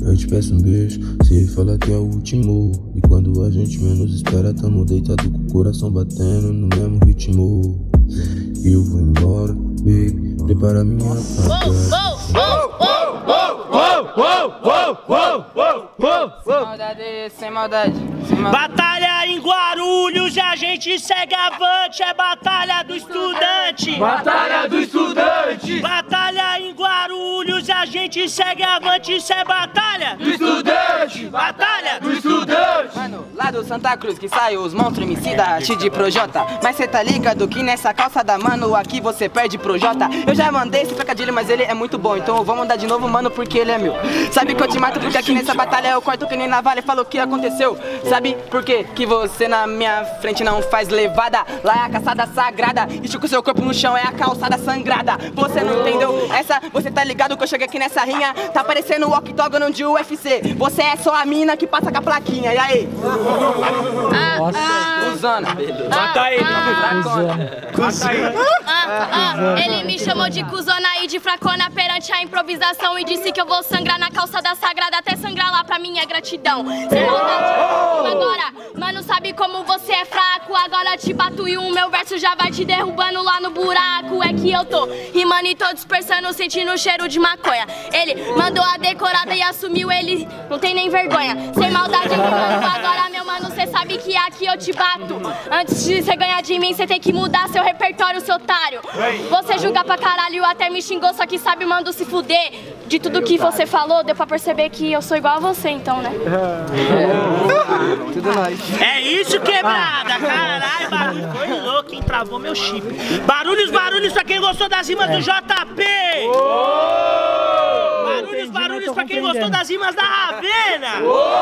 Eu te peço um beijo, se fala que é o último. E quando a gente menos espera, tamo deitado com o coração batendo no mesmo ritmo. E eu vou embora, big, prepara minha Sem maldade, sem maldade. Batalha em Guarulhos e a gente segue avante, é batalha do estudante. Batalha do estudante. Batalha em Guarulhos e a gente segue avante, isso é batalha do estudante. Batalha do estudante. Mano, lá do Santa Cruz que sai os monstros homicida, cheio de projota. Mas cê tá ligado que nessa calçada, mano, aqui você perde projota. Eu já mandei esse trocadilho, mas ele é muito bom, então eu vou mandar de novo, mano, porque ele é meu. Sabe que eu te mato porque aqui nessa batalha eu corto que nem na vale, falo o que aconteceu. Sabe por quê? Que você na minha frente não faz levada. Lá é a caçada sagrada, estica o seu corpo no chão, é a calçada sangrada. Você não entendeu essa? Você tá ligado que eu cheguei aqui nessa rinha? Tá parecendo o octógono de UFC. Você é só a mina que passa com a plaquinha, e aí? Cusona. Mata ele. Ele me chamou de cuzona e de fracona perante a improvisação e disse que eu vou sangrar na calçada sagrada até sangrar lá pra minha gratidão. Sem maldade. Agora, mano, sabe como você é fraco? Agora te bato e o meu verso já vai te derrubando lá no buraco. É que eu tô rimando e tô dispersando, sentindo o cheiro de maconha. Ele mandou a decorada e assumiu, ele não tem nem vergonha. Sem maldade, rimando. Agora, meu mano, cê sabe que aqui eu te bato. Antes de você ganhar de mim, cê tem que mudar seu repertório, seu otário. Você julga pra caralho, até me xingou, só que sabe, mando se fuder. De tudo que você falou, deu pra perceber que eu sou igual a você, então, né? Tudo nóis. É isso, quebrada! Caralho, barulho foi louco, hein? Travou meu chip. Barulhos, barulhos pra quem gostou das rimas do JP! Barulhos, barulhos pra quem gostou das rimas da Ravena!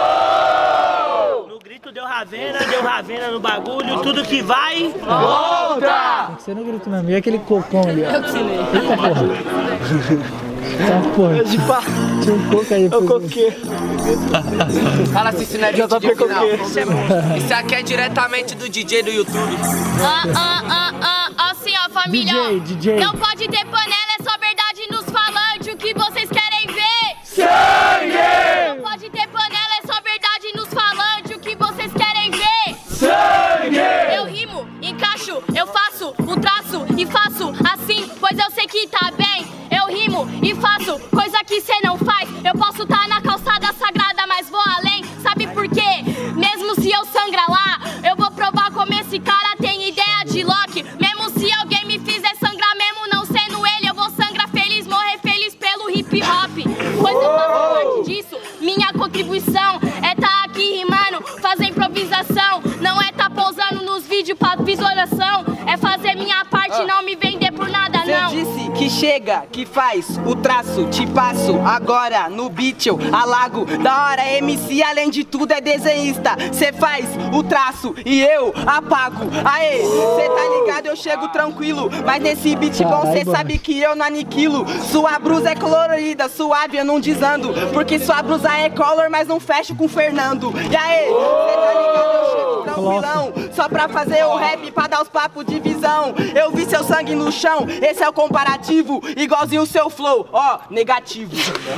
No grito deu Ravena no bagulho, tudo que vai... Volta! Tem que ser no grito mesmo. E aquele cocão ali, ó. Eu ensinei. Eita porra. Tá porra. Tinha um coco aí. Eu coquei. Fala se isso não é beat de final. Isso aqui é diretamente do DJ do YouTube. Assim, ó, família. DJ. Não pode ter panela, é só verdade nos falantes. O que vocês querem ver? Sangue! Não pode ter panela, é só verdade nos falantes. O que vocês querem ver? Sangue! Eu rimo, encaixo, eu faço o traço e faço assim, pois eu sei que tá bem. Eu rimo e faço coisa que cê não faz. Eu posso tá na calçada sagrada, mas vou além. Sabe por quê? Mesmo se eu sangra lá, eu vou provar como esse cara tem ideia de Loki. Mesmo se alguém me fizer sangrar, mesmo não sendo ele, eu vou sangrar feliz, morrer feliz pelo hip hop. Pois eu faço parte disso, minha contribuição é tá aqui rimando, fazer improvisação. Não é tá pousando nos vídeos pra visualização, é fazer minha parte, não me vender por nada, não. Cê disse que chega, que faz o traço, te passo agora no beat eu alago. Da hora, MC além de tudo é desenhista. Cê faz o traço e eu apago. Aê, cê tá ligado, eu chego tranquilo. Mas nesse beat bom cê sabe que eu não aniquilo. Sua blusa é colorida, suave, eu não desando. Porque sua blusa é color, mas não fecho com Fernando. E aê, cê tá ligado, eu chego tranquilão. Só pra fazer o rap, pra dar os papos de visão. Eu vi seu sangue no chão, esse é o comparativo. Igualzinho o seu flow, ó, negativo.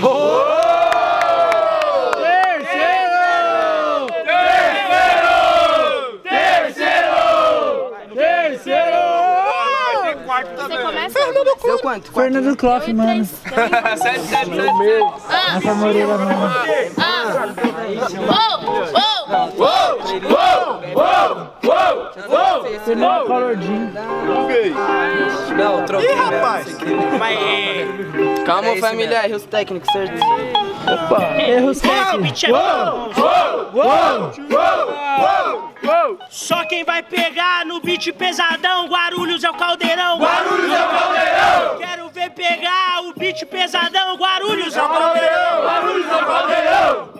Você começa? Deu quanto? Fernando Clough, mano. Rafa Moreira, mano. Fernando Colordinho. Não, troquei. Ih, rapaz! Calma, família, erros técnicos, certo? Erros O técnicos. beat é bom! Só quem vai pegar no beat pesadão, Guarulhos é o caldeirão. Guarulhos é o caldeirão! Quero ver pegar o beat pesadão, Guarulhos é o caldeirão. Guarulhos é o caldeirão!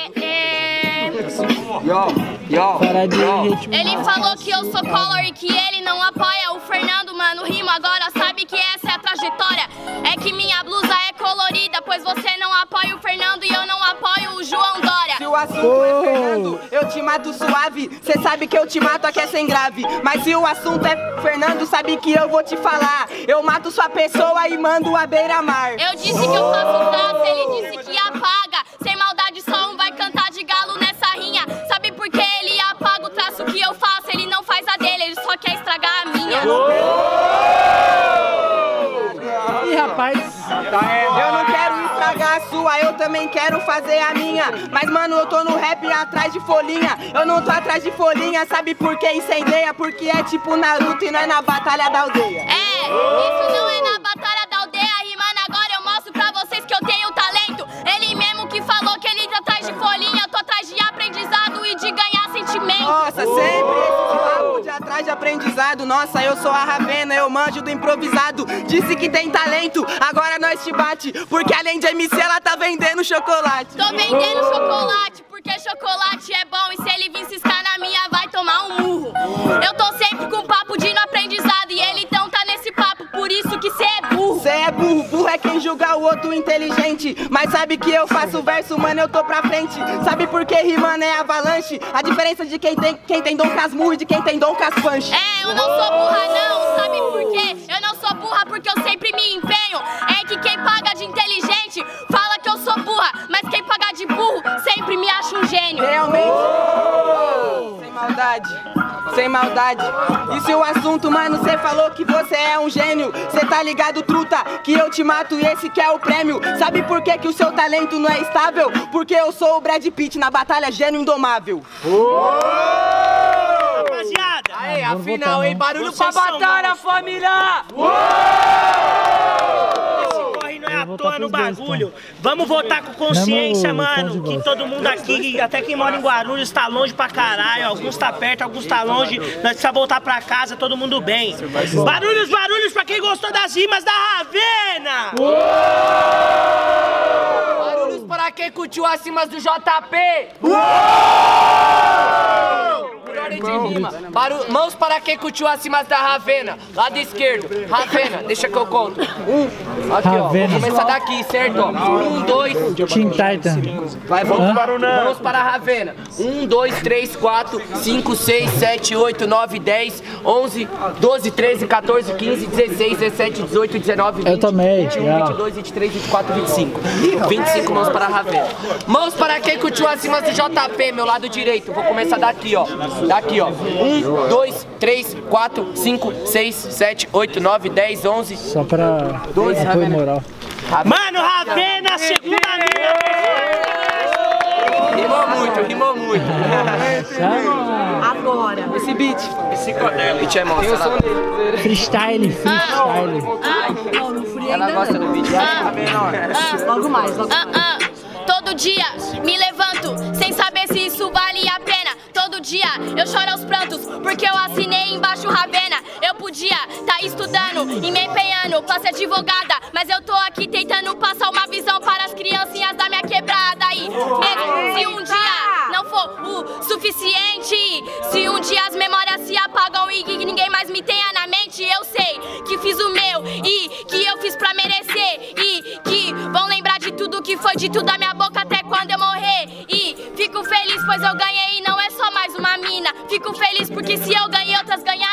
Ele falou que eu sou color e que ele não apoia o Fernando, mano. Rimo agora, sabe que essa é a trajetória. É que minha blusa é colorida, pois você não apoia o Fernando e eu não apoio o João Dória. Se o assunto é Fernando, eu te mato suave. Cê sabe que eu te mato aqui é sem grave. Mas se o assunto é Fernando, sabe que eu vou te falar. Eu mato sua pessoa e mando a beira-mar. Eu disse que eu faço traço, ele disse que apaga. Sem maldade. a sua, eu também quero fazer a minha. Mas mano, eu tô no rap atrás de folhinha. Eu não tô atrás de folhinha, sabe por que incendeia? Porque é tipo Naruto e não é na batalha da aldeia. É, isso não é na batalha da aldeia, rimando agora eu mostro pra vocês que eu tenho talento. Ele mesmo que falou que ele tá atrás de folhinha, eu tô atrás de aprendizado e de ganhar sentimento. Nossa, sempre esse papo de atrás de aprendizado. Nossa, eu sou a Ravena, eu manjo do improvisado. Disse que tem talento, agora nós te bate. Porque além de MC, ela tá vendendo chocolate. Tô vendendo chocolate, porque chocolate é bom. E se ele vir ciscar na minha, vai tomar um murro. Eu tô sempre com papo de no aprendizado. E ele então tá nesse papo, por isso que cê é burro. Cê é burro, burro é quem julga o outro inteligente. Mas sabe que eu faço verso, mano, eu tô pra frente. Sabe por que rimando é avalanche? A diferença de quem tem dom com as murras e de quem tem dom com as punch. É, eu não sou burra não, sabe por quê? Eu não sou burra porque eu sempre me empenho. É que quem paga de inteligente fala que eu sou burra, mas quem paga de burro sempre me acha um gênio. Realmente, sem maldade, sem maldade. E se o assunto, mano, cê falou que você é um gênio. Cê tá ligado, truta, que eu te mato e esse que é o prêmio. Sabe por que o seu talento não é estável? Porque eu sou o Brad Pitt na batalha gênio indomável. Rapaziada, Aê, afinal, hein? Barulho pra batalha, família! esse corre não é à toa no bagulho. Vamos votar com consciência, mano. Que todo mundo aqui, até quem mora em Guarulhos, tá longe pra caralho. Alguns tá perto, alguns tá longe. Nós precisamos voltar pra casa, todo mundo bem. Barulhos, barulhos pra quem gostou das rimas da Ravena! Barulhos para quem curtiu as rimas do JP! De rima. Mãos para quem curtiu as rimas da Ravena. Lado esquerdo, Ravena, deixa que eu conto. Aqui ó, vou começar daqui, certo? 1, 2, Teen Titan. vai, vamos para a Ravena. 1, 2, 3, 4, 5, 6, 7, 8, 9, 10, 11, 12, 13, 14, 15, 16, 17, 18, 19, 20, Eu também, 21, 22, 23, 24, 25. 25 mãos para a Ravena. Mãos para quem curtiu as rimas do JP, meu lado direito. Vou começar daqui, ó. Daqui, ó. 1, 2, 3, 4, 5, 6, 7, 8, 9, 10, 11. Só pra apoio moral. Mano, Ravena, segunda linha. Rimou muito, rimou muito. Agora, esse beat. Beat é monstro. Freestyle, freestyle. Ela gosta do beat. Logo mais, logo mais. Todo dia me levanto sem saber se isso vale a pena. Todo dia eu choro aos prantos porque eu assinei embaixo Ravena. Eu podia tá estudando e me empenhando pra ser advogada, mas eu tô aqui tentando passar uma visão para as criancinhas da minha quebrada. E mesmo se um dia não for o suficiente, se um dia as memórias se apagam e que ninguém mais me tenha na mente, eu sei que fiz o meu e que eu fiz pra merecer e que vão lembrar de tudo que foi dito da minha boca até quando eu morrer. E fico feliz pois eu ganhei e não é só mais uma mina. Fico feliz porque se eu ganhei, outras ganharam.